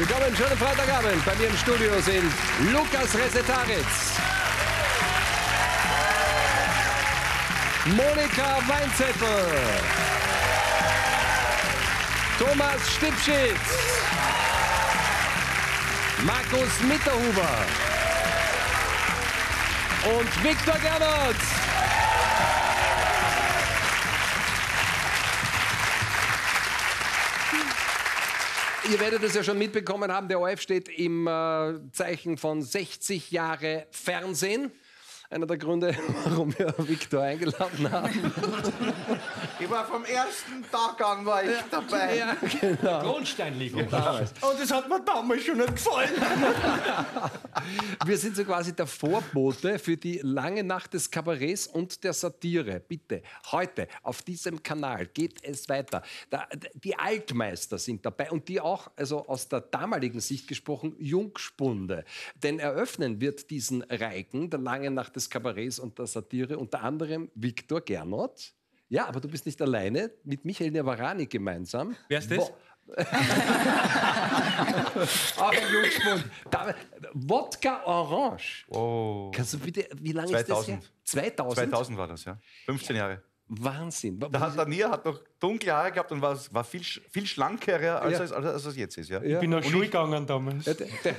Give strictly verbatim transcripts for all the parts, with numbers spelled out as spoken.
Willkommen, schönen Freitagabend. Bei mir im Studio sind Lukas Resetaritz, Monika Weinzettel, Thomas Stipschitz, Markus Mitterhuber und Viktor Gernot. Ihr werdet es ja schon mitbekommen haben, der O R F steht im äh, Zeichen von sechzig Jahre Fernsehen. Einer der Gründe, warum wir Viktor eingeladen haben. Ich war vom ersten Tag an war ich dabei. Ja, genau. Grundsteinlegung. Damals. Und das hat mir damals schon nicht gefallen. Wir sind so quasi der Vorbote für die lange Nacht des Kabarets und der Satire. Bitte, heute auf diesem Kanal geht es weiter. Da, die Altmeister sind dabei und die auch, also aus der damaligen Sicht gesprochen, Jungspunde. Denn eröffnen wird diesen Reigen der langen Nacht des Kabarets und der Satire unter anderem Viktor Gernot. Ja, aber du bist nicht alleine, mit Michael Niavarani gemeinsam. Wer ist das? Wo Auch ein Jungspund. Da- Wodka Orange. Oh. Kannst du bitte, wie lange zweitausend. ist das her? zweitausend? zweitausend war das, ja. fünfzehn Jahre. Wahnsinn. Da hat der Nia hat noch dunkle Haare gehabt und war, war viel, sch- viel schlanker als, Ja. als, als es jetzt ist. Ja. Ja. Ich bin nach Schule gegangen damals. Der, der, der,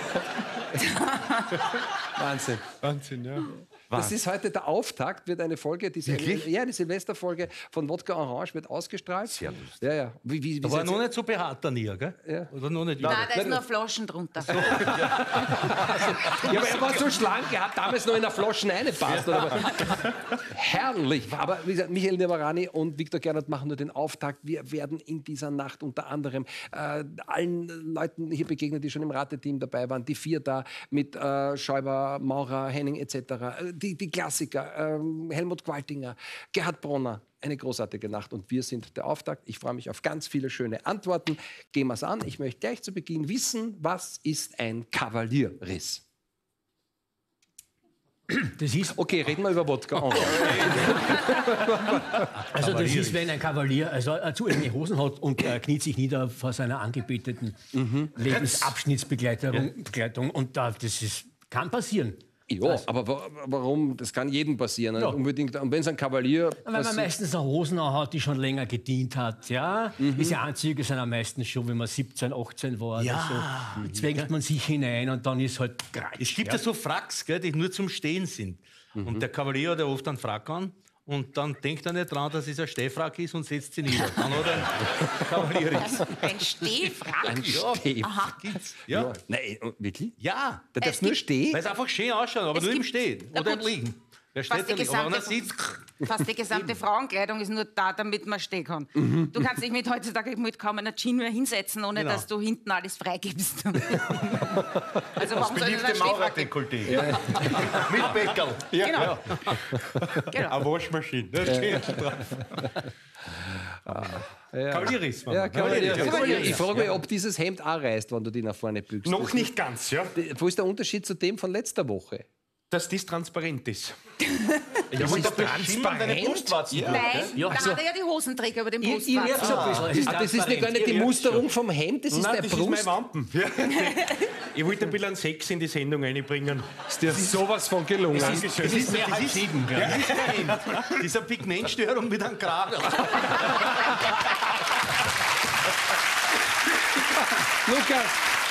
Wahnsinn. Wahnsinn, ja. Das ist heute der Auftakt, wird eine Folge, die, Wirklich? ja, die Silvesterfolge von Wodka Orange wird ausgestrahlt. Sehr lustig. Ja, ja. Wie, wie, wie Da war seid noch ihr- nicht so behaart, der Nier, gell? Ja. Oder noch nicht? Nein, da ist nur Flaschen drunter. Ja, aber er war so schlank, er hat damals noch in der Flaschen reingepasst. Oder was? Herrlich. Aber wie gesagt, Michael Niavarani und Viktor Gernot machen nur den Auftakt. Wir werden in dieser Nacht unter anderem äh, allen Leuten hier begegnen, die schon im Rateteam dabei waren. Die vier da mit äh, Schäuber, Maurer, Henning et cetera. Äh, Die, die Klassiker, ähm, Helmut Qualtinger, Gerhard Bronner. Eine großartige Nacht und wir sind der Auftakt. Ich freue mich auf ganz viele schöne Antworten. Gehen wir es an. Ich möchte gleich zu Beginn wissen, was ist ein Kavalierriss? Das ist, Okay, reden wir über Wodka. Orange. also das ist, wenn ein Kavalier also äh, zu enge Hosen hat und äh, kniet sich nieder vor seiner angebeteten Lebensabschnittsbegleitung. Begleitung. Und äh, das ist, kann passieren. Ja, aber wa- warum? Das kann jedem passieren. Ja. Unbedingt. Und wenn es ein Kavalier Weil man passiert- meistens eine Hosen hat, die schon länger gedient hat. Ja? Diese Anzüge sind am meisten schon, wenn man siebzehn, achtzehn war. Ja. Oder so. Zwängt man sich hinein und dann ist halt greif. Es gibt ja, so Fracks, gell, die nur zum Stehen sind. Und der Kavalier hat ja oft einen Frack an und dann denkt er nicht dran, dass es ein Stehfrack ist und setzt sich nieder. Dann hat er einen Kavalierriss. Ein Stehfrack. ein Steh. Aha. Ja, Nein, wirklich? ja. Da darfst Es nur gibt- stehen? Weil es einfach schön ausschaut, aber Es nur im gibt- Stehen Na oder im gut. Liegen. Wer Fast steht die da nicht? Aber wenn er gesamte- sitzt, Fast die gesamte Frauenkleidung ist nur da, damit man stehen kann. Du kannst dich mit heutzutage mit kaum einer Jeans mehr hinsetzen, ohne Genau. dass du hinten alles freigibst. Also warum soll das ein Beliebte Stehfrack geben? Maurerdekolleté. Mit Bäckerl. Genau. genau. Eine Waschmaschine. Da steht drauf. Kavalierriss. Ja, Kavalierriss. Kavalierriss. Ich frage mich, ob dieses Hemd auch reißt, wenn du die nach vorne bügst. Noch nicht ganz, ja. Wo ist der Unterschied zu dem von letzter Woche? Dass das transparent ist. Ja, aber das schimmern deine Brustwarzen. durch, Nein, gell? Ja, da so. hat er ja die Hosenträger über dem Ihr, ihr Brustwarzen. merkt so ein bisschen. Es ist Ah, das ist nicht gar nicht die transparent. Ihr Musterung vom Hemd, das ist Nein, der das Brust. ist mein Wampen. Ich wollte ein bisschen Sex in die Sendung einbringen. Ist dir sowas von gelungen. Das ist, das ist mehr halb sieben, gell? das ist kein Hemd. Das ist eine Pigmentstörung mit einem Kragen. Lukas!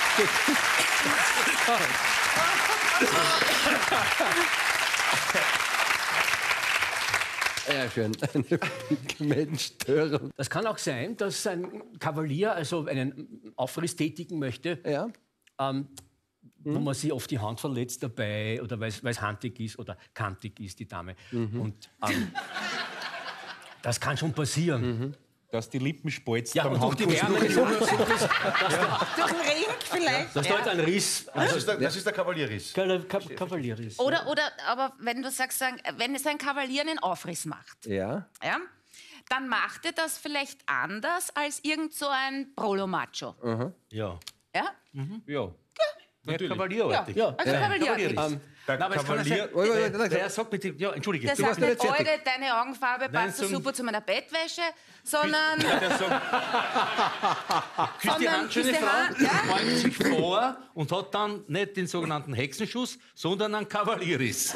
Ja, schön. Eine Pigmentstörung. Das kann auch sein, dass ein Kavalier also einen Aufriss tätigen möchte, Ja. ähm, wo man sich oft die Hand verletzt dabei oder weil es handig ist oder kantig ist, die Dame. Und ähm, das kann schon passieren. dass die Lippen spalzt Ja, beim und durch die Handkuss. Wärme des Handkusses, Durch den Ring vielleicht. dass da halt ein Riss, Das ist der, das ist der Kavalierriss. Ka Ka Kavalierriss. Oder, oder, aber wenn du sagst, sagen, wenn es ein Kavalier einen Aufriss macht, Ja. ja, dann macht er das vielleicht anders als irgend so ein Prolo-Macho. Ja. Ja? Ja. Nicht kavalierartig. Ja, Also Kavalierartig. Ähm, Der Nein, aber es kann ja Kavalier, Wait, wait, wait, der, wait. der sagt mit dem, ja, entschuldige, Der du sagt warst noch nicht, nicht fertig. Alter, deine Augenfarbe passt so zum- super zu meiner Bettwäsche, sondern Ja, der sagt, küsst die Sondern Hand, schöne küsst die Frau, Hand, ja. beugt sich vor und hat dann nicht den sogenannten Hexenschuss, sondern einen Kavalieris. Ja,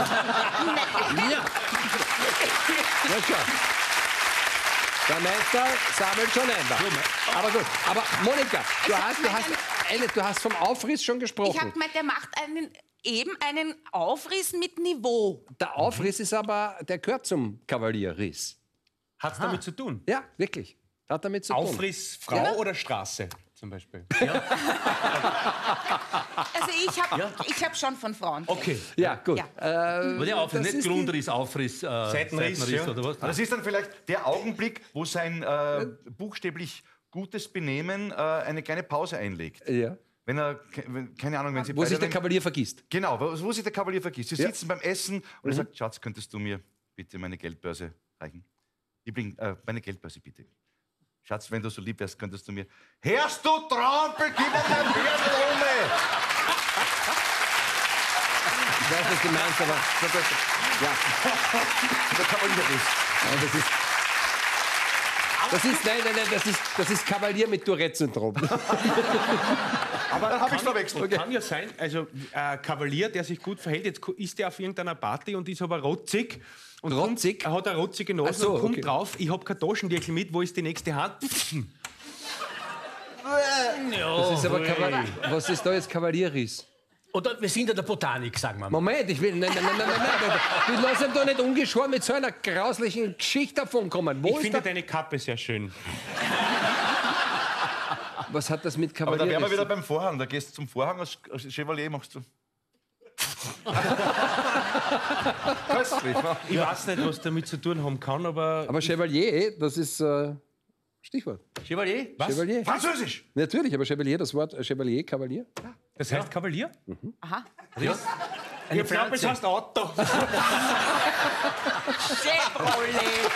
schau. Der Meister sammelt schon ein. Aber gut, aber Monika, du Ich hab hast, du, hast, eine, du hast vom Aufriss schon ich gesprochen. habe gemeint, der macht einen, eben einen Aufriss mit Niveau. Der Aufriss ist aber, der gehört zum Kavalierriss. Hat es damit zu tun? Ja, wirklich. Hat damit zu tun. Aufriss Frau Ja. oder Straße zum Beispiel? Also ich habe ich hab schon von Frauen. Okay. Ja, gut. Ja. Äh, Aber der Aufriss, das nicht ist die- Grundriss, Aufriss, äh, Seitenriss, ja. oder was? Das ist dann vielleicht der Augenblick, wo sein äh, buchstäblich gutes Benehmen äh, eine kleine Pause einlegt. Ja. Wenn er, ke- wenn, keine Ahnung, wenn sie Wo sich beide der dann- Kavalier vergisst. Genau, wo, wo sich der Kavalier vergisst. Sie Ja. sitzen beim Essen und er sagt, Schatz, könntest du mir bitte meine Geldbörse reichen? Liebling, äh, meine Geldbörse bitte. Schatz, wenn du so lieb wärst, könntest du mir... Hörst du, Trampel, gib mir mein Blume! Ich weiß, was du meinst, aber ja, Der Kavalier ist. nein, das ist... Das ist, nein, nein, nein, das ist, das ist Kavalier mit Tourette-Syndrom. Aber Dann hab ich's kann- verwechselt. Kann ja sein, also äh, Kavalier, der sich gut verhält, jetzt ko- ist der auf irgendeiner Party und ist aber rotzig. Und Rotzig? Kommt, er hat eine rotzige Nase Ach so, und kommt okay. drauf, ich habe kein Taschendeckel mit, wo ist die nächste Hand? Das ist aber Kavalier. Was ist da jetzt Kavalierriss? Oder wir sind in der Botanik, sagen wir mal. Moment, ich will. Nein, nein, nein, nein, nein, nein. Wir lassen ihn doch nicht ungeschoren mit so einer grauslichen Geschichte davonkommen. Wo Ich ist finde der, deine Kappe sehr schön. was hat das mit Aber da Kavalier? wären wir wieder beim Vorhang. Da gehst du zum Vorhang als als Chevalier, machst du... Köstlich, wa? Ich weiß nicht, was damit zu tun haben kann, aber, Aber Chevalier, das ist äh, Stichwort. Chevalier? was? Chevalier. Französisch! Natürlich, aber Chevalier, das Wort äh, Chevalier, Kavalier. Das heißt Kavalier? Aha. Ich glaube, es heißt Auto. Chevrolet.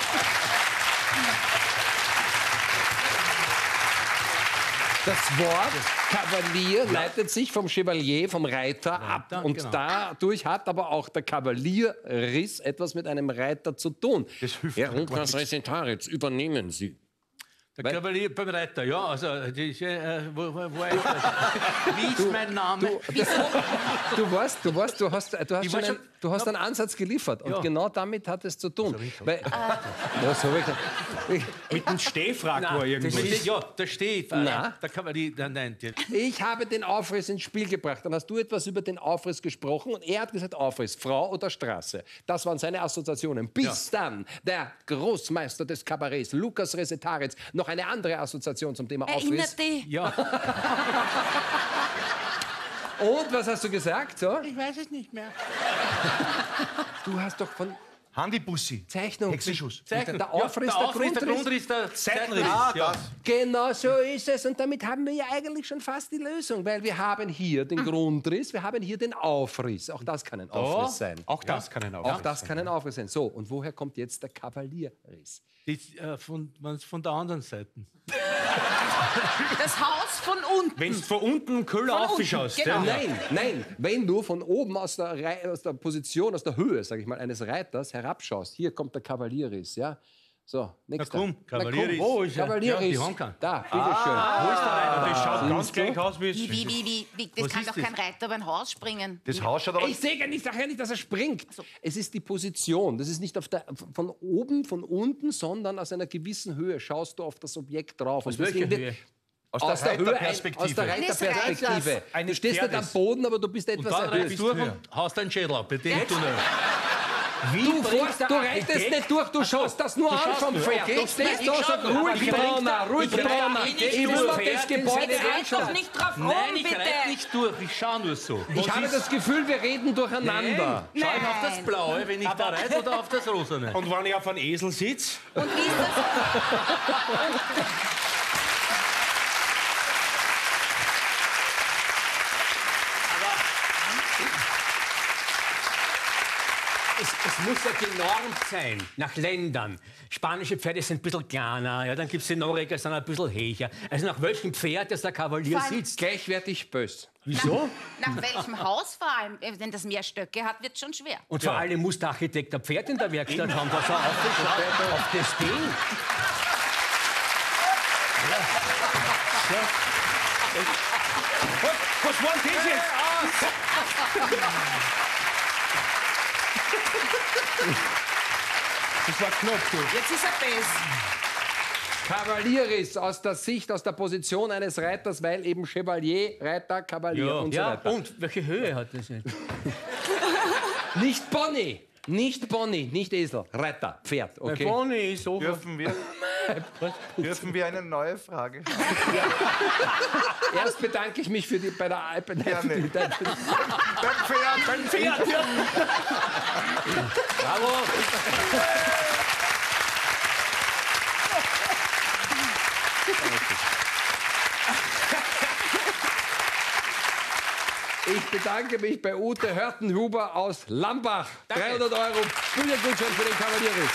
Das Wort Kavalier leitet sich vom Chevalier, vom Reiter ab. Reiter, Und genau. dadurch hat aber auch der Kavalierriss etwas mit einem Reiter zu tun. Herr Lukas Resetaritz, übernehmen Sie. Der Kavalier beim Reiter, ja, also, die, äh, wo, wo, wo ist das? Wie ist mein Name? Du weißt, du weißt, du hast, du hast, Ich schon weiß einen, schon- du hast einen Ansatz geliefert. Und Ja. genau damit hat es zu tun. Weil, ja, so hab ich gesagt. Ich- Mit einem Stehfrack war Das irgendwas. steht, ja, da steht. Äh, Na? Der Kavalier, nein, nein, die, Ich habe den Aufriss ins Spiel gebracht. Dann hast du etwas über den Aufriss gesprochen und er hat gesagt Aufriss, Frau oder Straße. Das waren seine Assoziationen. Bis dann der Großmeister des Kabarets, Lukas Resetaritz, noch eine andere Assoziation zum Thema Aufriss. Erinnert dich? ja. Und was hast du gesagt? So? Ich weiß es nicht mehr. Du hast doch von Handybussi. Zeichnung. Hexenschuss. Der, der Ja, Aufriss, der Aufriss, der Grundriss. Grundriss, der Seitenriss. Ah, ja. das. Genau so ist es. Und damit haben wir ja eigentlich schon fast die Lösung, weil wir haben hier den Grundriss, wir haben hier den Aufriss. Auch das kann ein Aufriss sein. Auch das kann ein Aufriss Auch das kann ein Aufriss sein. So, und woher kommt jetzt der Kavalierriss? Die, äh, von, man's von der anderen Seite. Das Haus von unten. Wenn du von unten Köller Von unten, aufschaust. genau. Ja. Nein, nein, wenn du von oben aus der, Rei- aus der Position, aus der Höhe, sag ich mal, eines Reiters herabschaust, hier kommt der Kavalierriss, ja? So, nächster. komm, Na Kavalierriss. komm, Wo ist er? Kavalierriss. Ja, die haben keinen. Da, bitteschön. Wo ist der Reiter? Das schaut ganz Siehst du? gleich aus wie Wie, wie, wie, wie, wie, das Was kann ist doch das? kein Reiter über ein Haus springen. Das Haus schaut aber... Ich sehe ja nicht, sag ja nicht, dass er springt. Es ist die Position. Das ist nicht auf der, von oben, von unten, sondern aus einer gewissen Höhe schaust du auf das Objekt drauf. Aus Und welcher deswegen- Höhe? Aus Aus der, der Höhe, ein, Reiterperspektive. aus der Reiterperspektive. Eine Du stehst nicht am Pferdes. Boden, aber du bist Und etwas dann erhöht. reitest du durch und haust deinen Schädel ab. Bei dem Tunnel. Du, fährst, du reitest nicht durch, du schaust das nur an vom Pferd. Du stehst da, sag ruhig, Brauner, ruhig, Brauner. Ich will mir das Gebäude Reit doch anschauen. nicht drauf rum, Nein, ich bitte. reite nicht durch, ich schaue nur so. Ich habe das Gefühl, wir reden durcheinander. Schau ich auf das Nein. Blaue, wenn ich da reite, oder auf das Rosane? Und wenn ich auf einem Esel sitze, Und wie ist das? es, es muss ja genormt sein, nach Ländern. Spanische Pferde sind ein bisschen kleiner, ja, dann gibt es die Norweger, sind ein bisschen höher. Also nach welchem Pferd das der Kavalier Vor allem- sitzt. Gleichwertig bös. Wieso? Nach welchem Haus vor allem? Wenn das mehr Stöcke hat, wird es schon schwer. Und vor allem muss der Architekt ein Pferd in der Werkstatt haben, dass er aufgeschaut auf das Ding. Ja. Ja. Was, was war denn das jetzt? Das war knapp, du. Jetzt ist er best. Kavalieris aus der Sicht, aus der Position eines Reiters, weil eben Chevalier, Reiter, Kavalier Ja, und so ja weiter. und welche Höhe hat das jetzt? Nicht Pony, nicht Pony, nicht Esel, Reiter, Pferd, okay? Vorne ist so. Dürfen wir, dürfen wir eine neue Frage stellen? Erst bedanke ich mich für die, bei der Alpen. Gerne. Beim Beim Pferd, beim Pferd, ja. Bravo. Ich bedanke mich bei Ute Hörtenhuber aus Lambach. dreihundert Euro Büchergutschein für den Kavalieris.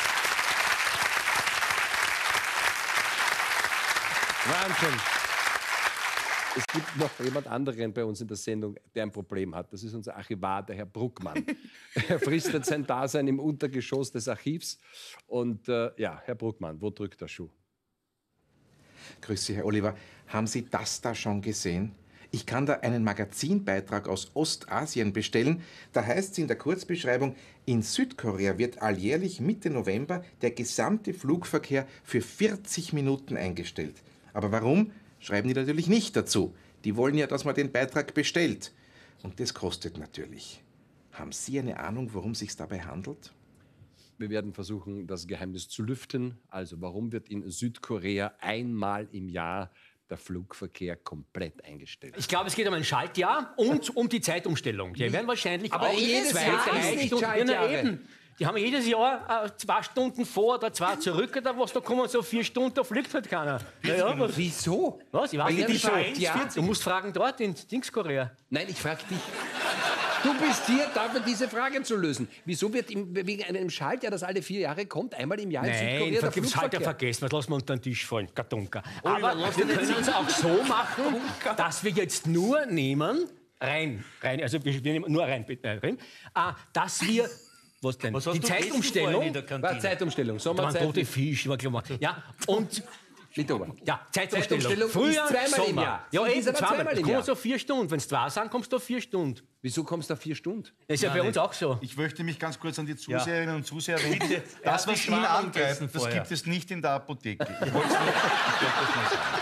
Wahnsinn. Es gibt noch jemand anderen bei uns in der Sendung, der ein Problem hat. Das ist unser Archivar, der Herr Bruckmann. Er fristet sein Dasein im Untergeschoss des Archivs. Und äh, ja, Herr Bruckmann, wo drückt der Schuh? Grüß Sie, Herr Oliver. Haben Sie das da schon gesehen? Ich kann da einen Magazinbeitrag aus Ostasien bestellen. Da heißt es in der Kurzbeschreibung, in Südkorea wird alljährlich Mitte November der gesamte Flugverkehr für vierzig Minuten eingestellt. Aber warum? Schreiben die natürlich nicht dazu. Die wollen ja, dass man den Beitrag bestellt. Und das kostet natürlich. Haben Sie eine Ahnung, worum es sich dabei handelt? Wir werden versuchen, das Geheimnis zu lüften. Also, warum wird in Südkorea einmal im Jahr der Flugverkehr komplett eingestellt? Ich glaube, es geht um ein Schaltjahr und um die Zeitumstellung. Die werden wahrscheinlich Aber auch jedes zwei, Jahr drei ist nicht Stunden. Ja, na Schaltjahre. eben. Die haben jedes Jahr äh, zwei Stunden vor oder zwei zurück oder was, da kommen so vier Stunden, da fliegt halt keiner. Naja, was, Wieso? was? Ich weiß Weil nicht, die wieso. Schaltjahr- Du musst fragen dort in Dingskorea. Nein, ich frage dich. Du bist hier, dafür diese Frage zu lösen. Wieso wird im, wegen einem Schaltjahr, das alle vier Jahre kommt, einmal im Jahr in Nein, Südkorea da der gibt es halt ja Flugverkehr? vergessen, das lassen wir unter den Tisch fallen, Kartonka. Aber wir können es auch so machen, dass wir jetzt nur nehmen, rein, rein, also wir wir nehmen nur rein, äh, rein äh, dass wir, was denn, Was hast die du gegessen Zeitumstellung, vorhin in der War Kantine? Zeitumstellung, da waren Sommerzeit. tote Fisch, war klar. Ja, und Mit Ober. ja, Zeitumstellung. Zeitumstellung Früher, ist zweimal im Sommer. Jahr. Ja, Sie eben ist aber zweimal. zweimal Es im kommen Jahr. so vier Stunden. Wenn es zwei sind, kommst du auf vier Stunden. Wieso kommst du auf vier Stunden? Das ist ja bei uns auch so. Ich möchte mich ganz kurz an die Zuseherinnen und Zuseher wenden. Bitte, Das, erst was die ihn Schwanen antreibt, essen das vorher. gibt es nicht in der Apotheke. Ich wollte es nur- ich wollte das nur sagen.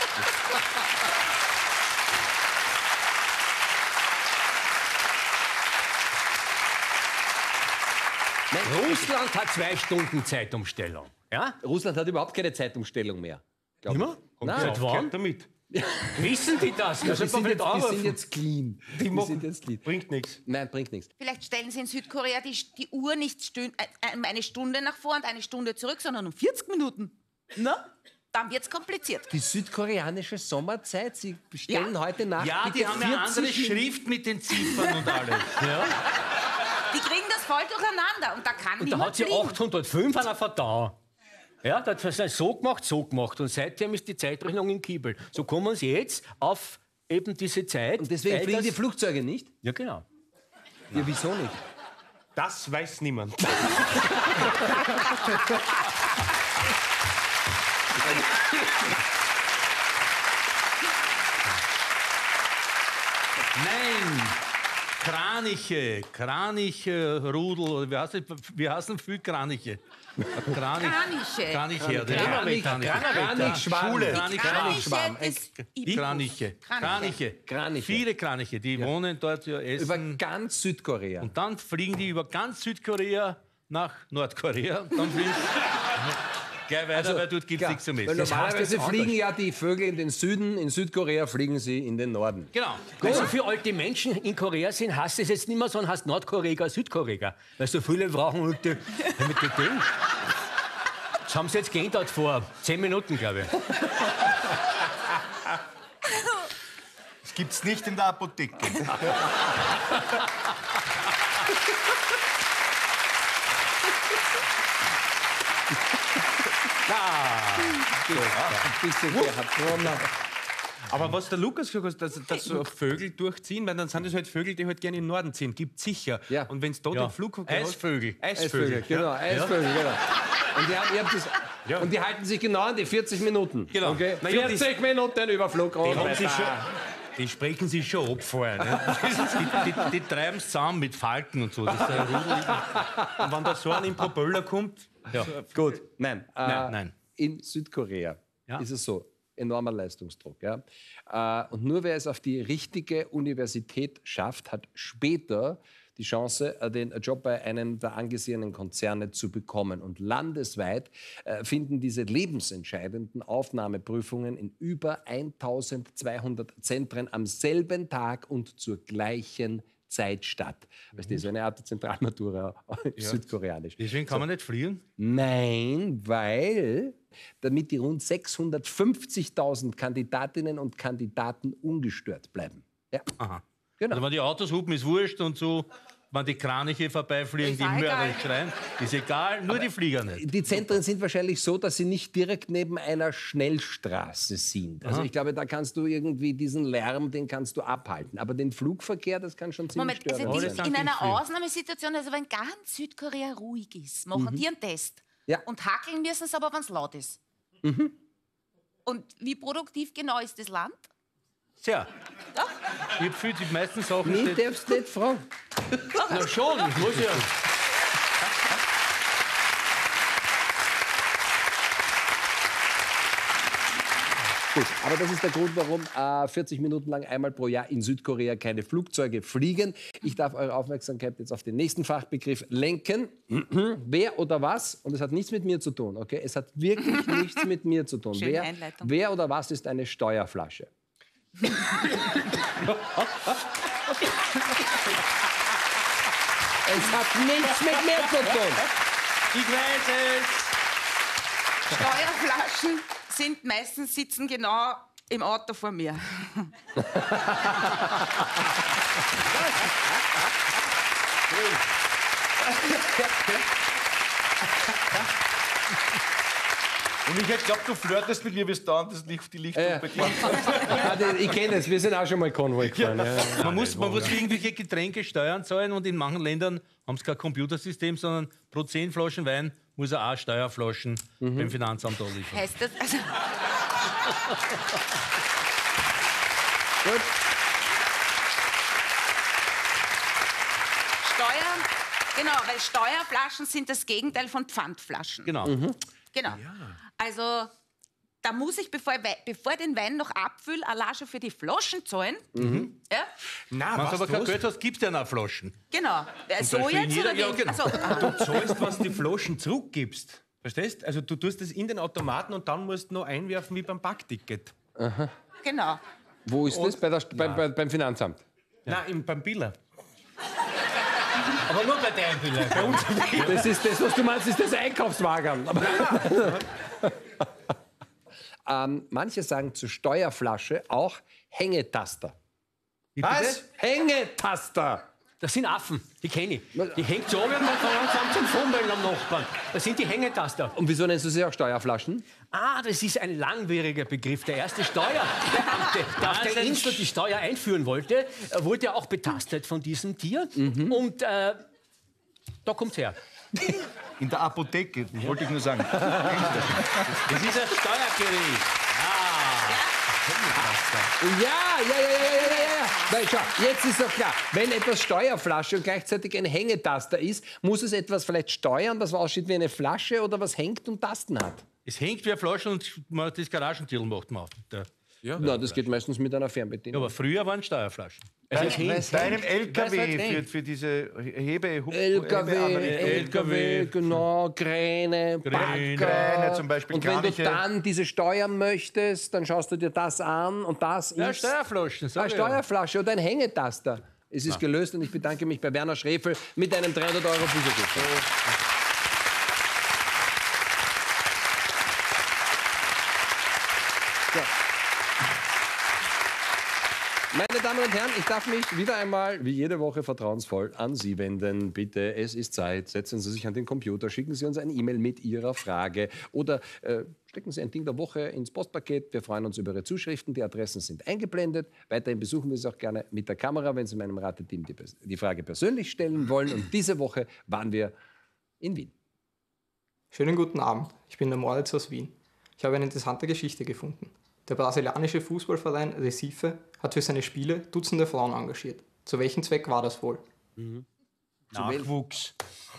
Russland hat zwei Stunden Zeitumstellung. Ja? Russland hat überhaupt keine Zeitumstellung mehr. glaub Immer? ich. Nein, Seit wann? damit. Wissen die das? Das die ist doch sind, nicht jetzt, die sind anrufen. jetzt clean. Die, machen- sind jetzt clean. Bringt nichts. Nein, bringt nichts. Vielleicht stellen sie in Südkorea die, die Uhr nicht stün, äh, eine Stunde nach vor und eine Stunde zurück, sondern um vierzig Minuten. Na? Dann wird's kompliziert. Die südkoreanische Sommerzeit, Sie bestellen Ja. heute Nacht Ja, bitte die haben eine andere vierzig Schrift mit den Ziffern und alles. Ja? Die kriegen das voll durcheinander und da kann Und da niemand hat sie fliegen. achthundertfünf an der Verdauung. Ja, das hat so gemacht, so gemacht. Und seitdem ist die Zeitrechnung im Kiebel. So kommen sie jetzt auf eben diese Zeit. Und deswegen weil fliegen die das- Flugzeuge nicht? Ja, genau. Ja, wieso nicht? Das weiß niemand. Nein! Kraniche, Kraniche, Rudel, wie heißen, wie heißen viel Kraniche? Kranich, Kraniche. Kranichherde. Kranich, Kraniche. Kranichschwarm. Schule. Die Kranichschwarm. Kraniche des Die Ibus. Kraniche. Kraniche. Kraniche. Viele Kraniche, die wohnen dort, ja, Über essen. ganz Südkorea. Und dann fliegen die über ganz Südkorea nach Nordkorea. Und dann fliegen sie gleich weiter, weil dort gibt es Klar, nichts zu weil messen. normalerweise jetzt fliegen ja die Vögel in den Süden, in Südkorea fliegen sie in den Norden. Genau. Weil so viele alte Menschen in Korea sind, heißt es jetzt nicht mehr so, sondern heißt Nordkorea, Südkorea. Weil so viele brauchen mit dem mit dem Ding. Das haben sie jetzt geändert vor zehn Minuten, glaube ich. Das gibt es nicht in der Apotheke. Aber was der Lukas gesagt hat, dass, dass so Vögel durchziehen, weil dann sind es halt Vögel, die halt gerne in den Norden ziehen. Gibt sicher. Ja. Und wenn es da Ja. den Flugverkehr hast- Eisvögel. Eisvögel. Genau, Eisvögel, genau. Und die, haben, ihr habt das, Ja. und die halten sich genau an die vierzig Minuten. Genau. Okay? Na ja, vierzig Minuten Überflug. Die, und haben weiter. sich schon, die sprechen sich schon ab vorher. Ne? Die, die, die treiben es zusammen mit Falken und so. Das ist ein Rudel. Und wenn da so ein im Propeller kommt, Ja. Gut, nein. Äh, Nein, nein. In Südkorea Ja. ist es so, enormer Leistungsdruck. Ja? Äh, und nur wer es auf die richtige Universität schafft, hat später die Chance, äh, den Job bei einem der angesehenen Konzerne zu bekommen. Und landesweit äh, finden diese lebensentscheidenden Aufnahmeprüfungen in über eintausendzweihundert Zentren am selben Tag und zur gleichen Zeit statt. Weißt du, so eine Art Zentralmatura, südkoreanisch. Deswegen kann man nicht fliegen. Nein, weil damit die rund sechshundertfünfzigtausend Kandidatinnen und Kandidaten ungestört bleiben. Ja. Aha. Genau. Also wenn die Autos hupen, ist wurscht und so, wenn die Kraniche vorbeifliegen, Ist die auch Mörder egal. schreien, ist egal, nur die Flieger nicht. Die Zentren sind wahrscheinlich so, dass sie nicht direkt neben einer Schnellstraße sind. Also ich glaube, da kannst du irgendwie diesen Lärm, den kannst du abhalten. Aber den Flugverkehr, das kann schon ziemlich Moment, also störend die, das sein. in sind einer viel. Ausnahmesituation, also wenn ganz Südkorea ruhig ist, machen die einen Test. Ja. Und hackeln müssen sie aber, wenn es laut ist. Und wie produktiv genau ist das Land? Tja, Ja? ich habe die meisten Sachen Nee, steht, darfst nicht fragen. na schon, ich muss ja. Gut, aber das ist der Grund, warum äh, vierzig Minuten lang einmal pro Jahr in Südkorea keine Flugzeuge fliegen. Ich darf eure Aufmerksamkeit jetzt auf den nächsten Fachbegriff lenken. Wer oder was, und es hat nichts mit mir zu tun, okay? Es hat wirklich nichts mit mir zu tun. Schöne Wer, Einleitung. wer oder was ist eine Steuerflasche? Es hat nichts mit mir zu tun. Ich weiß es. Steuerflaschen sind meistens sitzen genau im Auto vor mir. Und ich hätte geglaubt, du flirtest mit mir bis da und das Licht, die Lichtpumpe klingt. Ah, das- ich kenne es, wir sind auch schon mal Konvoi gefahren. Ja. Ja. Man muss, man muss für irgendwelche Getränke Steuern zahlen und in manchen Ländern haben sie kein Computersystem, sondern pro zehn Flaschen Wein muss er auch Steuerflaschen beim Finanzamt anliefern. Heißt das, also, Gut. Steuern, genau, weil Steuerflaschen sind das Gegenteil von Pfandflaschen. Genau. Genau. Also, da muss ich, bevor, ich wei- bevor ich den Wein noch abfülle, allein schon für die Flaschen zahlen. Ja? na, Wenn du was aber kein du Geld hast, gibst du ja noch Flaschen. Genau. Äh, So Beispiel jetzt Nieder- oder ja, wie? genau. Also, ah, zahlst, was die Flaschen zurückgibst. Verstehst? Also du tust das in den Automaten und dann musst du noch einwerfen wie beim Packticket. genau. Wo ist das? Bei der, bei, bei, beim Finanzamt. Nein, im, beim Biller. Aber nur bei der Biller. Bei uns Das ist das, was du meinst, ist das Einkaufswagen. Aber ähm, manche sagen zur Steuerflasche auch Hängetaster. Was? Hängetaster! Das sind Affen, die kenne ich. Die hängt so oben und dann fangen sie an zum Fummeln am Nachbarn. Das sind die Hängetaster. Und wieso nennst du sie auch Steuerflaschen? Ah, das ist ein langwieriger Begriff. Der erste Steuerbeamte, der auf der Insel die Steuer einführen wollte, äh, wurde ja auch betastet von diesem Tier. Und äh, da kommt's her. In der Apotheke, wollte ich nur sagen. Das ist ein Steuergerät. Ja, ja, ja, ja, ja, ja, ja. Weil, schau, jetzt ist doch klar, wenn etwas Steuerflasche und gleichzeitig ein Hängetaster ist, muss es etwas vielleicht steuern, das aussieht wie eine Flasche oder was hängt und Tasten hat. Es hängt wie eine Flasche und man das Garagentür macht man auf. Der- Na, das geht meistens mit einer Ja, Fernbedienung. aber früher waren Steuerflaschen. Bei, bei einem Weiß L K W nicht. für, für diese Hebe... Hub- L K W, Hebearme- L K W, genau, Kräne, Bagger. Kräne zum Beispiel, Und wenn du Kraniche. dann diese steuern möchtest, dann schaust du dir das an und das Ja, ist Steuerflaschen. sag eine ich ja. Steuerflasche oder ein Hängetaster. Es ist gelöst und ich bedanke mich bei Werner Schrefel mit einem dreihundert Euro Büchergutschein. Meine Damen und Herren, ich darf mich wieder einmal, wie jede Woche, vertrauensvoll an Sie wenden. Bitte, es ist Zeit. Setzen Sie sich an den Computer, schicken Sie uns ein E-Mail mit Ihrer Frage oder äh, stecken Sie ein Ding der Woche ins Postpaket. Wir freuen uns über Ihre Zuschriften. Die Adressen sind eingeblendet. Weiterhin besuchen wir Sie auch gerne mit der Kamera, wenn Sie meinem Rateteam die, die Frage persönlich stellen wollen. Und diese Woche waren wir in Wien. Schönen guten Abend. Ich bin der Moritz aus Wien. Ich habe eine interessante Geschichte gefunden. Der brasilianische Fußballverein Recife hat für seine Spiele Dutzende Frauen engagiert. Zu welchem Zweck war das wohl? Mhm. Nachwuchs.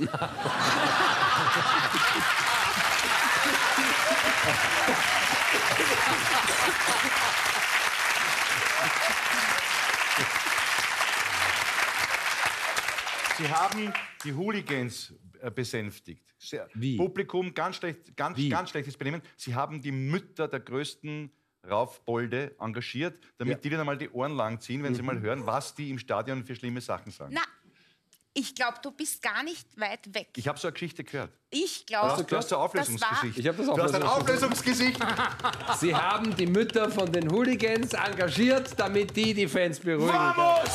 Sie haben die Hooligans äh, besänftigt. Sehr, Wie? Publikum, ganz, schlecht, ganz, Wie? ganz schlechtes Benehmen. Sie haben die Mütter der größten Raufbolde engagiert, damit Ja. die dann einmal die Ohren lang ziehen, wenn sie mal hören, was die im Stadion für schlimme Sachen sagen. Na, ich glaube, du bist gar nicht weit weg. Ich habe so eine Geschichte gehört. Ich Du hast, glaube, du hast so ein Auflösungsgesicht. Ich habe das Du hast ein Auflösungsgesicht. Auflösungsgesicht. Sie haben die Mütter von den Hooligans engagiert, damit die die Fans beruhigen können. Vamos!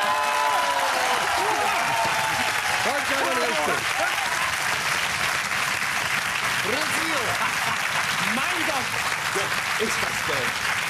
Vollkommen richtig. Mein Gott! Ist das geil.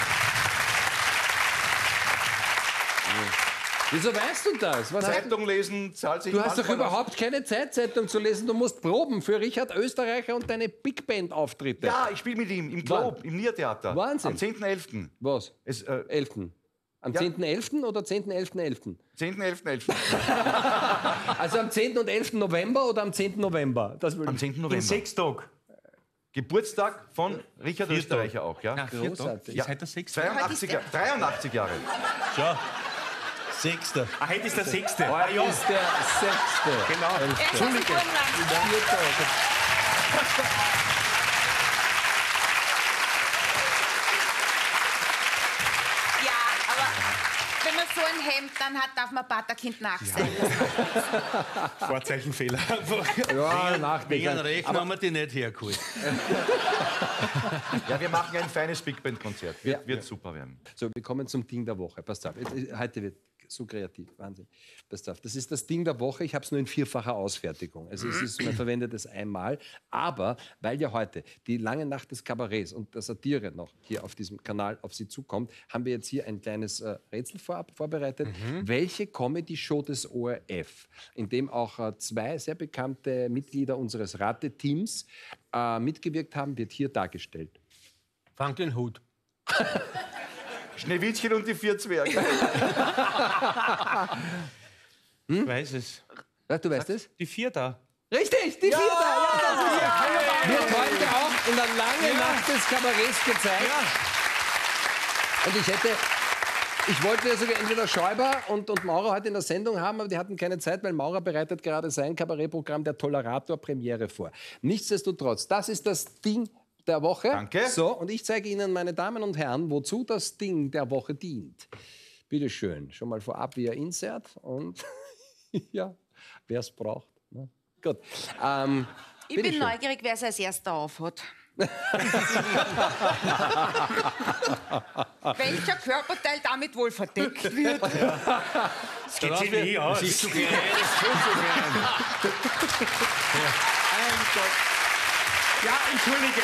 Wieso weißt du das? Was hast du? Zeitung lesen, zahlt sich Du hast doch manchmal aus. überhaupt keine Zeit, Zeitung zu lesen. Du musst proben für Richard Österreicher und deine Big Band-Auftritte. Ja, ich spiele mit ihm im Globe, im Niedertheater. Wahnsinn. Am zehnten elften Was? Es, äh, elften Am Ja. zehnten elften oder zehnten elften elften zehnten elften elften Also am zehnten und elften November oder am zehnten November? Das will Am zehnten November. In sechs Tagen. Geburtstag von Richard Österreicher auch, ja? Na, vier Tage. Großartig. Ist heute der sechste? zweiundachtzig, Jahre- dreiundachtzig Jahre. Schau. Sechster. Ah, heute ist der sechste. Ah, ja. ist der sechste. Genau. Entschuldigung. Vier Tage. Ja, aber wenn man so ein Hemd dann hat, darf man Paterkind nachsehen. Vorzeichenfehler. Ja, Wegen nachdenken. Rechnen haben wir die nicht hergeholt. Ja, wir machen ein feines Big Band Konzert. Wird, Ja. wird super werden. So, wir kommen zum Ding der Woche. Passt auf. Jetzt, äh, heute wird so kreativ. Wahnsinn. Passt auf. Das ist das Ding der Woche. Ich habe es nur in vierfacher Ausfertigung. Also es ist, man verwendet es einmal. Aber weil ja heute die lange Nacht des Kabarets und der Satire noch hier auf diesem Kanal auf Sie zukommt, haben wir jetzt hier ein kleines äh, Rätsel vorab vorbereitet. Welche Comedy-Show des O R F, in dem auch äh, zwei sehr bekannte Mitglieder unseres Rateteams äh, mitgewirkt haben, wird hier dargestellt? Franklin Hood. Schneewittchen und die vier Zwerge. Ich weiß es. Ja, du weißt es? Die vier da. Richtig, die vier da. Ja, das ist ja. Wird heute auch in der langen Nacht des Kabarets gezeigt. Und ich hätte, ich wollte ja sogar entweder Schäuber und, und Maurer heute in der Sendung haben, aber die hatten keine Zeit, weil Maurer bereitet gerade sein Kabarettprogramm Der Tolerator Premiere vor. Nichtsdestotrotz, das ist das Ding der Woche. Danke. So, und ich zeige Ihnen, meine Damen und Herren, wozu das Ding der Woche dient. Bitte schön, schon mal vorab via Insert und ja, wer es braucht. Ne? Gut. Ähm, Ich bitte bin schön. neugierig, wer es als erster aufhat. Welcher Körperteil damit wohl verdeckt wird? Das geht sich nie aus. Das ist zu klein. Das ist viel zu klein. Ja, entschuldige.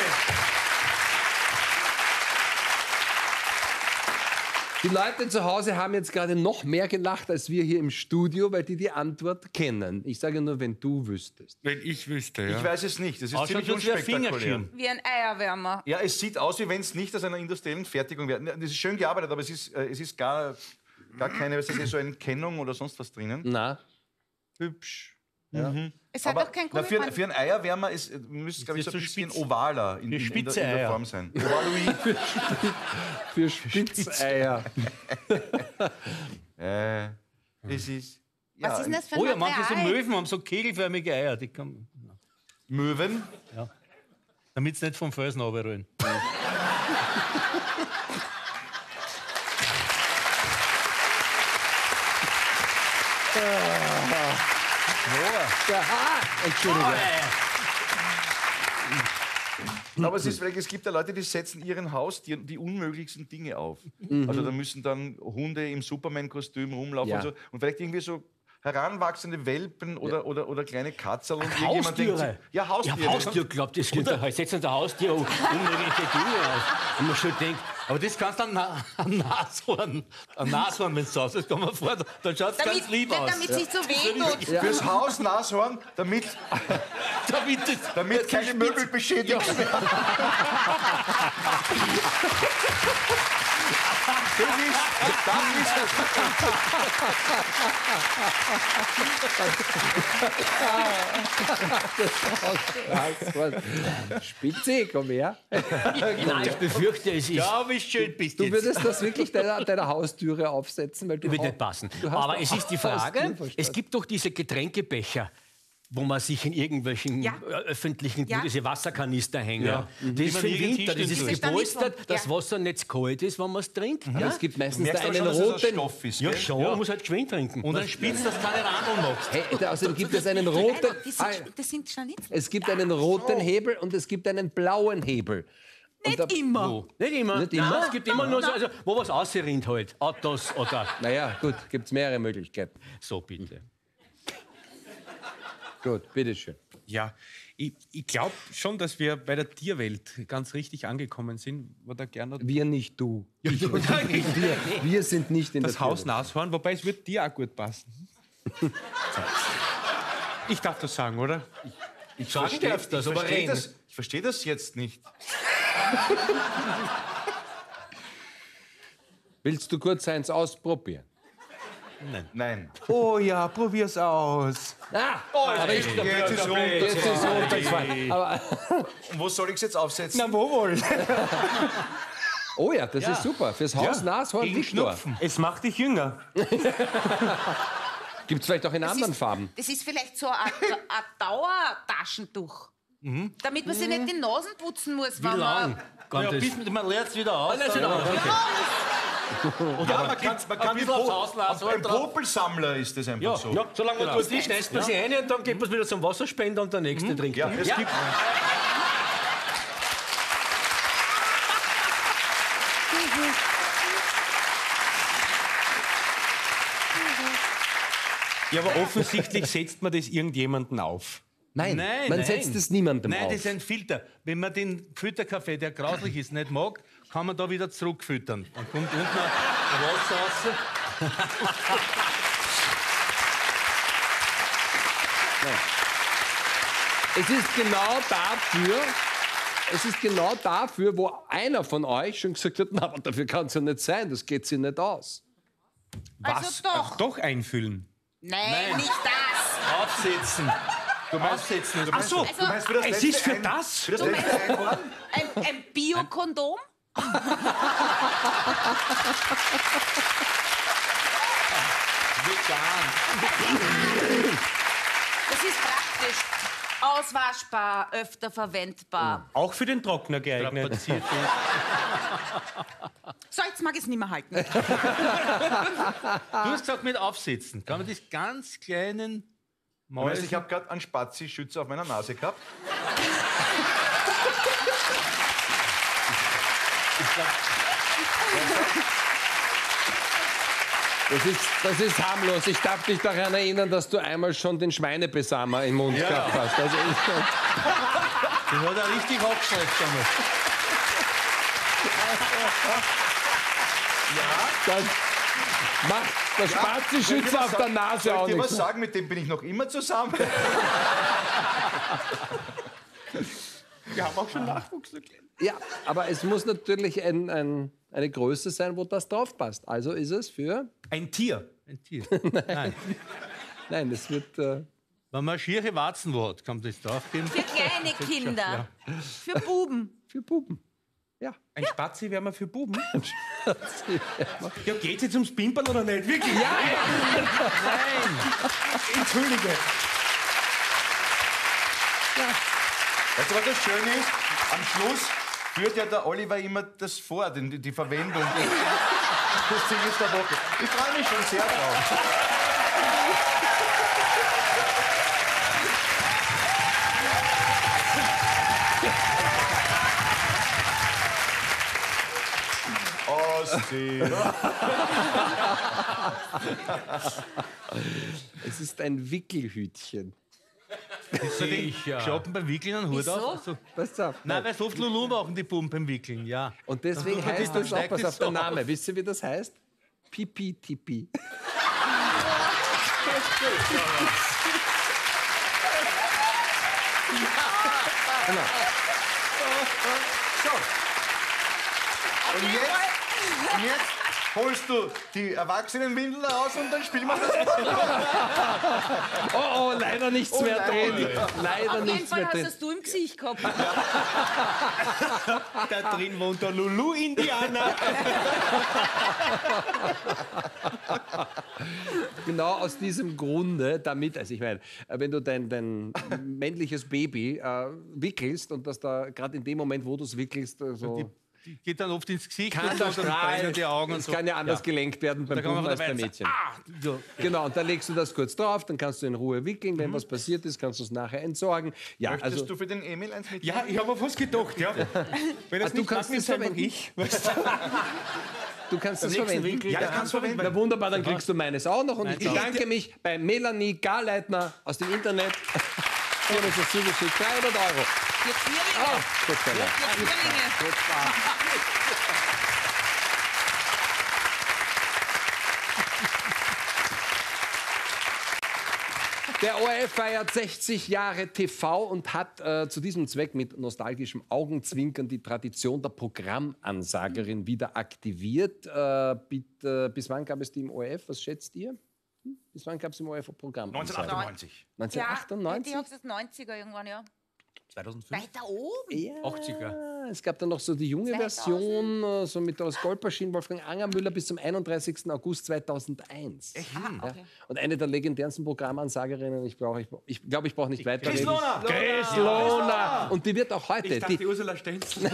Die Leute zu Hause haben jetzt gerade noch mehr gelacht als wir hier im Studio, weil die die Antwort kennen. Ich sage nur, wenn du wüsstest. Wenn ich wüsste, ja. Ich weiß es nicht. Das ist Ausschaut ziemlich als wär unspektakulär. Fingerschirm. Wie ein Eierwärmer. Ja, es sieht aus, wie wenn es nicht aus einer industriellen Fertigung wäre. Das ist schön gearbeitet, aber es ist, äh, es ist gar, gar keine, was ist, so eine Kennung oder sonst was drinnen. Na, Hübsch. Es hat Aber auch kein na, für, Gummiband. für ein Eierwärmer ist, äh, müsste es, glaube ich, so ein Ist so bisschen spitz. ovaler in, in, in, der, spitze in der Eier. Form sein. Ovaloid. für Spitzeier. äh, das ist... Ja, Was ist denn das für ein Oh ja, manche so Material? Möwen haben so kegelförmige Eier. Die kann, Möwen. damit sie nicht vom Felsen runterrollen. Ja, Entschuldigung. Aber es ist vielleicht, es gibt ja Leute, die setzen ihren Haustieren die unmöglichsten Dinge auf. Also da müssen dann Hunde im Superman-Kostüm rumlaufen Ja. und so. Und vielleicht irgendwie so heranwachsende Welpen oder, oder, oder kleine Katzel. Und irgendjemand denkt Haustiere? sich, ja, Haustiere. Ja, Haustier, glaubt, das stimmt. Da setzen der Haustier unmögliche Dinge auf. Und man schon denkt, Aber das kannst du an Na- an Nashorn, an Nashorn, wenn du zu Hause komm mal vor, dann schaut es ganz lieb aus. damit es nicht so weh tut. Fürs Haus Nashorn, damit, Damit das, damit keine Möbel beschädigt werden. Das ist, das ist Spitze, komm her. Nein, ich befürchte, es ist... ja, wie schön bist Du jetzt. würdest das wirklich deiner, deiner Haustüre aufsetzen, weil du Wird auch- nicht passen. du hast Aber auch es ist die Haustür Frage, verstanden. es gibt doch diese Getränkebecher, wo man sich in irgendwelchen Ja. äh, öffentlichen, Ja. diese Wasserkanister hängen. Ja. Das Die ist man für den nirgends Winter, das ist hinstellen soll. gepolstert, Ja. das Wasser nicht zu kalt ist, wenn man es trinkt. Ja, Es gibt meistens merkst da aber einen schon, dass es aus roten... Stoff ist. ja gell? schon, man muss halt geschwind trinken. Und ein Spitz, das keine Randeln macht. Hey, da- außerdem gibt es einen roten... Das Ah, sind, das sind Scharnitzel. Es gibt einen roten Hebel und es gibt einen blauen Hebel. Und Nicht da- immer. Nicht immer. Nicht immer? Nein, es gibt immer nur so, also, wo was ausrinnt halt. Autos oder Naja, gut, gibt es mehrere Möglichkeiten. so bitte. Gut, bitteschön. Ja, ich, ich glaube schon, dass wir bei der Tierwelt ganz richtig angekommen sind. Oder gerne Wir nicht du. Ich und wir, wir sind nicht in das der Haus Tierwelt. Nashorn, wobei es wird dir auch gut passen. Ich darf das sagen, oder? Ich Sagen verstehe darfst das, ich aber verstehe reden. das, ich verstehe das jetzt nicht. Willst du kurz eins ausprobieren? Nein. Oh ja, probier's aus. Ah, aber ich, Jetzt ist runter. jetzt ist es runtergefallen. Aber, Und wo soll ich es jetzt aufsetzen? Na, wo wohl? oh ja, das ist super. Fürs Haus Nashorn Gegen Victor. Schnupfen. Es macht dich jünger. Gibt es vielleicht auch in Das anderen ist, Farben. Das ist vielleicht so ein, ein Dauertaschentuch. Damit man sich nicht die Nasen putzen muss. Wie lang? Kann Ja, das- bis, man lernt es wieder aus. Ah, lernt's wieder aus, okay. Ja, man kann, man kann die bisschen aufs Po- Auslassen ein drauf. Popelsammler ist das einfach Ja, so. ja, solange man tut, die schnellst man sich rein und dann geht man wieder zum Wasserspender und der nächste trinkt. Ja, dann. es gibt, Ja, aber offensichtlich setzt man das irgendjemanden auf. Nein, Nein, man nein. setzt es niemandem Nein, auf. das ist ein Filter. Wenn man den Fütterkaffee, der grauslich ist, nicht mag, kann man da wieder zurückfüttern. Dann kommt unten ein Wasser raus. Es ist genau dafür, es ist genau dafür, wo einer von euch schon gesagt hat, na, aber dafür kann es ja nicht sein, das geht sich nicht aus. Also doch. Ach, doch einfüllen. Nein, nicht das. Aufsetzen. Du meinst Aufsetzen. Du meinst so, Also, du meinst für das es letzte ist für ein, das. Für das letzte Einhorn? ein, ein Biokondom? Das ist praktisch. Auswaschbar, öfter verwendbar. Auch für den Trockner geeignet. Strapaziert. So, jetzt mag ich es nicht mehr halten. Du hast gesagt, mit Aufsetzen. Kann man das ganz kleinen Du weißt, Mäuschen... ich habe gerade einen Spazi-Schützer auf meiner Nase gehabt. Das ist, das ist harmlos. Ich darf dich daran erinnern, dass du einmal schon den Schweinebesamer im Mund gehabt hast. Also ich, Die hat er richtig abgeschreckt damals. das macht der Spazischützer auf der Nase Soll ich auch dir was nichts. sagen? Mit dem bin ich noch immer zusammen. Wir haben auch schon Nachwuchs erklärt. Ja, aber es muss natürlich ein, ein, eine Größe sein, wo das drauf passt. Also ist es für... Ein Tier. Ein Tier. Nein. Nein, es wird... Äh, Wenn man schiere Warzen wo hat, kann man das draufgeben. Für kleine Kinder. Für Buben. für Buben. Ja. Ein Spazi wäre mal für Buben. Ja, geht's jetzt ums Pimpern oder nicht? Wirklich? Ja! Nein! Entschuldige. Weißt du, was das Schöne ist? Am Schluss führt ja der Oliver immer das vor, die, die Verwendung des Dinges der Woche. Ich freue mich schon sehr drauf. Ostsee. Es ist ein Wickelhütchen. Sicher. Schauen beim Wickeln einen Hut Wieso? auf. Also, Pass auf. nein, weil so oft Lulu machen die Buben beim Wickeln, ja. Und deswegen Dann heißt das auch, steigt pass es auf, der so Name. auf. Wisst ihr, wie das heißt? Pipi-Tipi. Genau. Und jetzt, und jetzt holst du die Erwachsenenwindel raus und dann spielen wir das. Oh, oh, leider nichts mehr nein. drin. Leider Auf jeden nichts Fall mehr hast drin. das du im Gesicht gehabt. Da drin wohnt der Lulu-Indianer. Genau aus diesem Grunde, damit, also ich meine, wenn du dein, dein männliches Baby äh, wickelst und das da gerade in dem Moment, wo du es wickelst, äh, so. Die geht dann oft ins Gesicht Kann und der so, dann Strahl, brennen die Augen und es so. kann ja anders gelenkt werden beim Da kann man Buben als dabei beim sagen, Mädchen. ah, so. Genau, und dann legst du das kurz drauf, dann kannst du in Ruhe wickeln. Wenn was passiert ist, kannst du es nachher entsorgen. Ja, Möchtest also, du für den Emil eins mit? Ja, ich habe auf was gedacht, ja. Wenn Ah, es du nicht kannst mag, es nimm's einfach verwenden. ich. Weißt du? du kannst es nächsten verwenden. Wickel, Ja, ich kann es verwenden. Na wunderbar, dann kriegst du meines auch noch. Und ich bedanke mich bei Melanie Garleitner aus dem Internet. Die hat uns das zugeschickt. dreihundert Euro. Für Zwillinge. Ah, gut, Für Zwillinge. Der O R F feiert sechzig Jahre T V und hat äh, zu diesem Zweck mit nostalgischem Augenzwinkern die Tradition der Programmansagerin wieder aktiviert. Äh, bitte, bis wann gab es die im O R F? Was schätzt ihr? Hm? Bis wann gab es im O R F Programm? neunzehnhundertachtundneunzig. Ja, neunzehnhundertachtundneunzig? ich habe gesagt neunziger irgendwann, ja. zweitausendfünf. Weiter oben? Ja, achtziger. Es gab dann noch so die junge zweitausend. Version, äh, so mit aus Golperschien, Wolfgang Angermüller bis zum einunddreißigsten August zweitausendeins. Ah, okay. Und eine der legendärsten Programmansagerinnen, ich glaube, ich, ich, glaub, ich brauche nicht weiterreden. Lona! Chris Lona! Und die wird auch heute. Ich dachte, Die, Ursula Stenzel.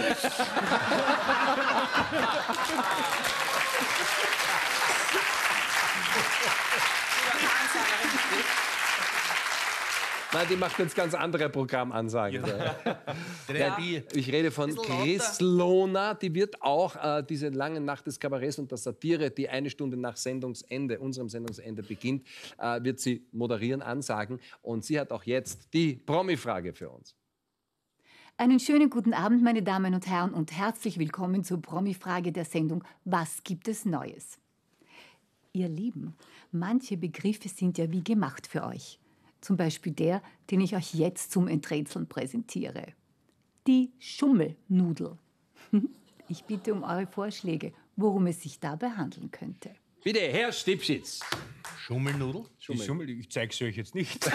nein, die macht jetzt ganz andere Programmansagen. Ja, die, ich rede von Chris Lona, die wird auch äh, diese lange Nacht des Kabarets und der Satire, die eine Stunde nach Sendungsende, unserem Sendungsende beginnt, äh, wird sie moderieren, ansagen. Und sie hat auch jetzt die Promi-Frage für uns. Einen schönen guten Abend, meine Damen und Herren, und herzlich willkommen zur Promi-Frage der Sendung Was gibt es Neues? Ihr Lieben, manche Begriffe sind ja wie gemacht für euch. Zum Beispiel der, den ich euch jetzt zum Enträtseln präsentiere. Die Schummelnudel. Ich bitte um eure Vorschläge, worum es sich dabei handeln könnte. Bitte, Herr Stipschitz. Schummelnudel? Die Schummel, ich zeig's euch jetzt nicht.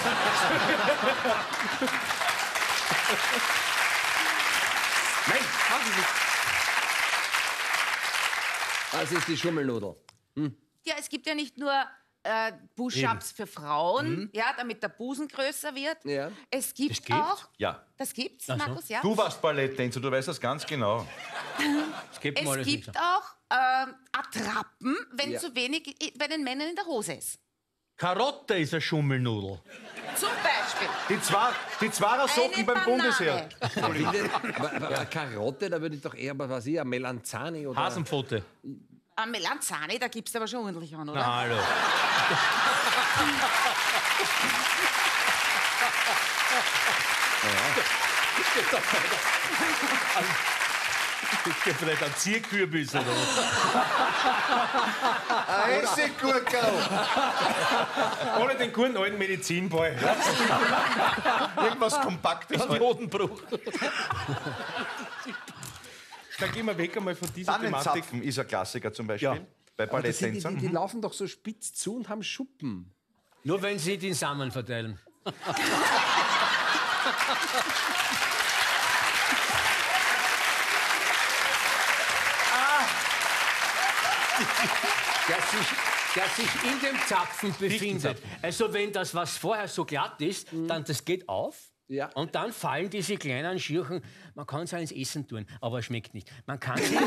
Nein, machen Sie. Was ist die Schummelnudel? Ja, es gibt ja nicht nur äh, Push-Ups für Frauen, ja, damit der Busen größer wird. Ja. Es gibt Das gibt's? auch, Ja. das gibt's, Ach so. Markus, ja. Du warst Balletttänzer, du weißt das ganz genau. Es gibt, Es gibt auch ähm, Attrappen, wenn Ja. zu wenig i- bei den Männern in der Hose ist. Karotte ist eine Schummelnudel. Zum Beispiel. Die, zwei, die Zwarer-Socken Eine beim Banane. Bundesheer. aber, aber, aber Karotte, da würde ich doch eher, was ich, eine Melanzani oder... Hasenpfote. Am Melanzani, da gibt's aber schon ordentlich an, oder? Na, hallo. Ich vielleicht ein Zierkürbis oder was. Ein Essiggurkel. Ohne den guten alten Medizinball. Irgendwas Kompaktes. Hodenbruch. Dann gehen wir weg einmal von dieser Thematik. Tannenzapfen ist ein Klassiker zum Beispiel. Ja. Bei Aber das sind die, Balletttänzern. die, die laufen doch so spitz zu und haben Schuppen. Nur wenn sie den Samen verteilen. Der sich, der sich in dem Zapfen befindet. Also wenn das, was vorher so glatt ist, dann das geht auf. Ja. Und dann fallen diese kleinen Schirchen, man kann es auch ins Essen tun, aber es schmeckt nicht. Man kann sie...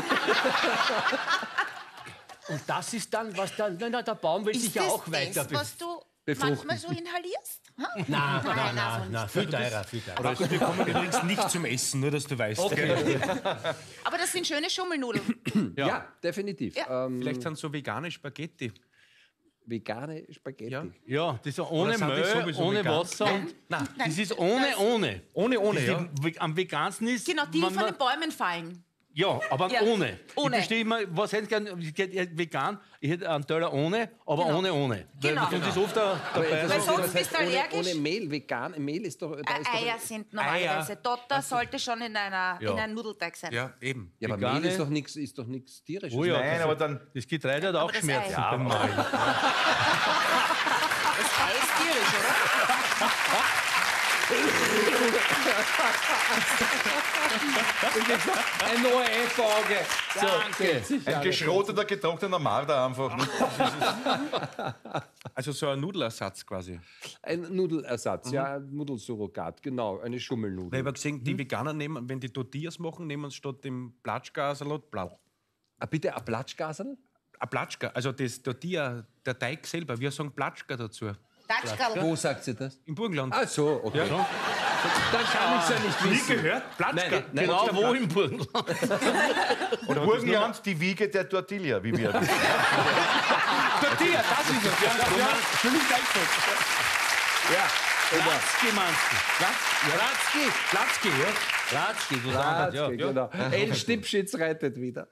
Und das ist dann, was dann, na, na, der Baum will sich Ist ja das auch das, weiter was du befruchten. manchmal so inhalierst? Nein, nein, nein, nein, nein, viel teurer, viel teurer. Also wir kommen übrigens nicht zum Essen, nur dass du weißt. Okay. Aber das sind schöne Schummelnudeln. Ja, ja definitiv. Ja. Ähm, Vielleicht sind so vegane Spaghetti. Vegane Spaghetti. Ja. Ja, das ist ja ohne Oder sind die Mehl, sowieso ohne vegan? Wasser. Und, Nein. das ist ohne, ohne. Ohne, ohne, Das ja. ist, am vegansten ist... Genau, die wenn von man- den Bäumen fallen. Ja, aber Ja. ohne. Ohne. Ich verstehe immer, was hätte ich gern, ich hätte vegan, ich hätte einen Teller ohne, aber Genau. ohne, ohne. Genau. Weil sonst ist oft da, dabei Weil so, sonst das bist du ohne, allergisch. ohne Mehl, vegan. Mehl ist doch... Da ist doch Eier sind normalerweise. Dotter sollte schon in, einer, Ja. in einem Nudelteig sein. Ja, eben. ja, aber vegane- Mehl ist doch nichts ist doch nichts tierisches. Oh ja, Nein, das, aber dann... das Getreide hat auch das Schmerzen Ei. beim Malen. Das Ei ist tierisch, oder? Ein neue F-Auge. Danke. Ein geschroteter, getrockneter Marder einfach. Also so ein Nudelersatz quasi. Ein Nudelersatz, ja, ein Nudelsurrogat, genau, eine Ich Schummelnudel. habe gesehen, die Veganer nehmen, wenn die Tortillas machen, nehmen sie statt dem Platschka-Salat blau. Ah, bitte ein Platschgasel? Ein Platschka, also das Tortilla, der Teig selber, wir sagen Platschka dazu. Tatschkal. Wo sagt sie das? Im Burgenland. Ach so, okay. Ja. Dann kann ich es ja nicht Nie wissen. gehört? Platschka. Nein, nein, Genau, wo im Burgenland? Und Burgenland, die Wiege der Tortilla, wie wir. Tortilla, das ist es. Ja, ja, ja. Für mich eingefallen. Ja, Platzki meinst du? Platzki. Platzki, ja. Platzki, du sagst ja. Platzki, genau. El Stipschitz reitet wieder.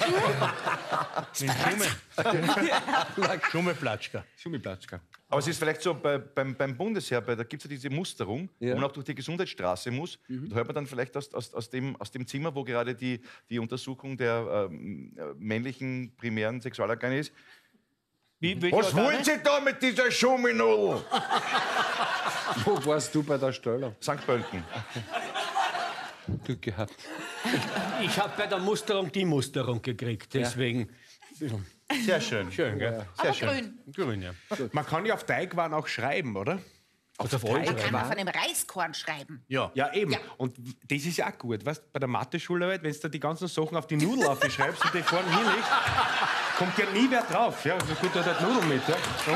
Schummelplatschka. Schummelplatschka. Aber es ist vielleicht so, bei, beim, beim Bundesheer, bei, da gibt es ja diese Musterung, Ja. wo man auch durch die Gesundheitsstraße muss. Da hört man dann vielleicht aus, aus, aus, dem, aus dem Zimmer, wo gerade die, die Untersuchung der ähm, äh, männlichen primären Sexualorgane ist. Wie, welche Was Organe? wollen Sie da mit dieser Schummelnudel? Wo warst du bei der Stellung? Sankt Pölten. Glück gehabt. Ich habe bei der Musterung die Musterung gekriegt, deswegen... Sehr schön. Schön, gell? Aber grün. Grün, ja. Man kann ja auf Teigwaren auch schreiben, oder? Auf der Man kann auf einem Reiskorn schreiben. Ja. Ja, eben. Ja. Und das ist ja auch gut. Weißt, bei der Mathe-Schularbeit, wenn du da die ganzen Sachen auf die Nudel aufschreibst und die vorne hinlegst, kommt ja nie wer drauf. Ja, so gut, da hat Nudeln mit. Ja. Und?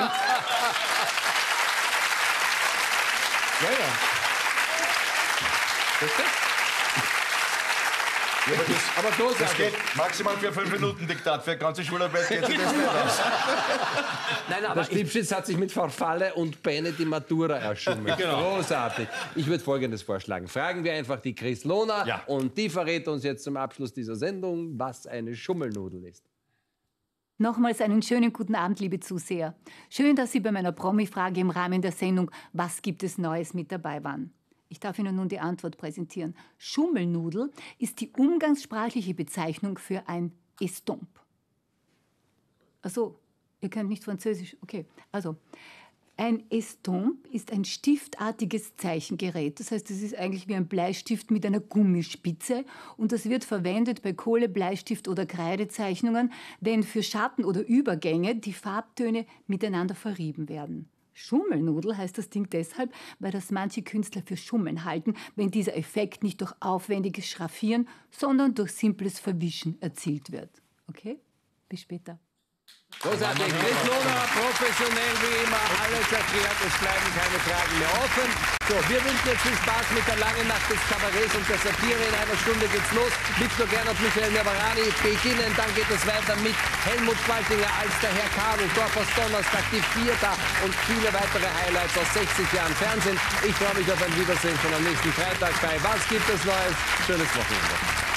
Ja, ja. Weißt du? Ja, aber das, Aber so das sagt geht maximal für fünf Minuten Diktat. Für eine ganze Schularbeit geht sich das nicht aus. Nein, Der aber ich, Stipschitz hat sich mit Farfalle und Bene die Matura erschummelt. Genau. Großartig. Ich würde Folgendes vorschlagen. Fragen wir einfach die Chris Lohner Ja. und die verrät uns jetzt zum Abschluss dieser Sendung, was eine Schummelnudel ist. Nochmals einen schönen guten Abend, liebe Zuseher. Schön, dass Sie bei meiner Promi-Frage im Rahmen der Sendung Was gibt es Neues mit dabei waren. Ich darf Ihnen nun die Antwort präsentieren. Schummelnudel ist die umgangssprachliche Bezeichnung für ein Estompe. Ach so, ihr könnt nicht Französisch. Okay, also ein Estompe ist ein stiftartiges Zeichengerät. Das heißt, es ist eigentlich wie ein Bleistift mit einer Gummispitze und das wird verwendet bei Kohle-, Bleistift- oder Kreidezeichnungen, wenn für Schatten oder Übergänge die Farbtöne miteinander verrieben werden. Schummelnudel heißt das Ding deshalb, weil das manche Künstler für Schummeln halten, wenn dieser Effekt nicht durch aufwendiges Schraffieren, sondern durch simples Verwischen erzielt wird. Okay? Bis später. Großartig. Chris Lohner, professionell wie immer, alles erklärt, es bleiben keine Fragen mehr offen. So, wir wünschen jetzt viel Spaß mit der langen Nacht des Kabarets und der Satire. In einer Stunde geht's los. Viktor Gern und Michael Navarani beginnen. Dann geht es weiter mit Helmut Schwaltinger als der Herr Kadel, Dorfers Donnerstag, die Vierter und viele weitere Highlights aus sechzig Jahren Fernsehen. Ich freue mich auf ein Wiedersehen schon am nächsten Freitag bei Was gibt es Neues? Schönes Wochenende.